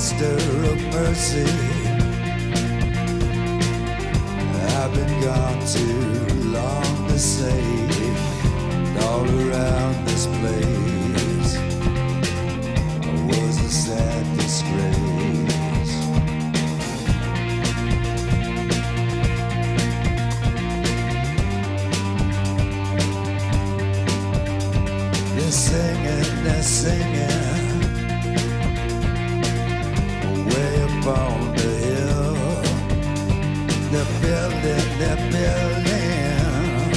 sister of mercy. I've been gone too long to say all around this place was a sad disgrace. They're singing way up on the hill. They're building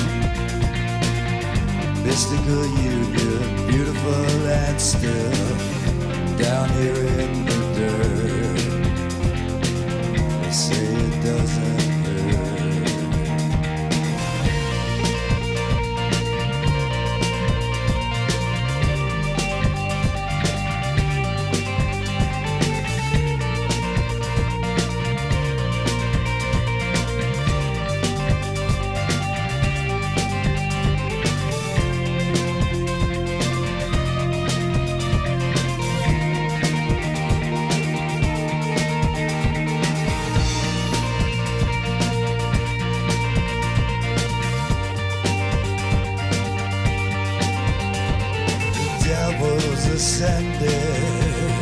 mystical union, beautiful and still, down here in the dirt. They say it doesn't hurt. Devil's ascended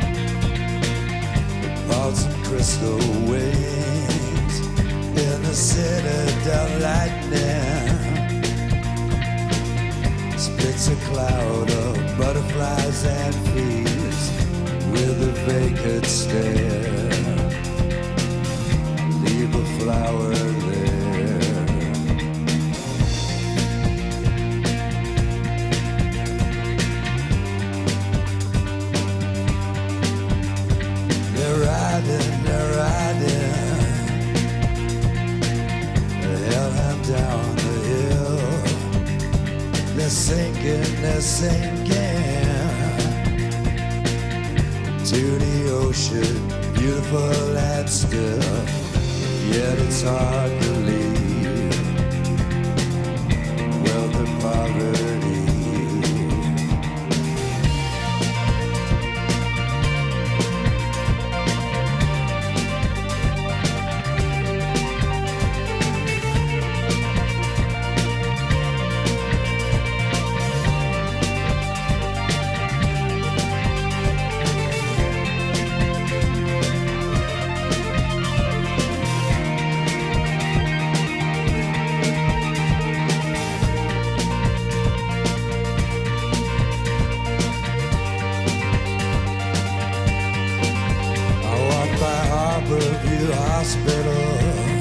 upon some crystal wings in the citadel lightning splits a cloud of butterflies and bees with a vacant stare. Leave a flower there. They're riding the hellhound down the hill. They're sinking to the ocean, beautiful and still. Yet it's hard to leave wealth and poverty. Harborview Hospital,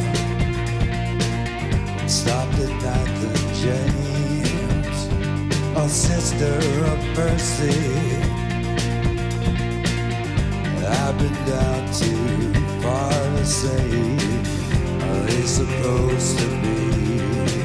stopped at 9th and James, a sister of mercy. I've been down too far to say, are they supposed to be?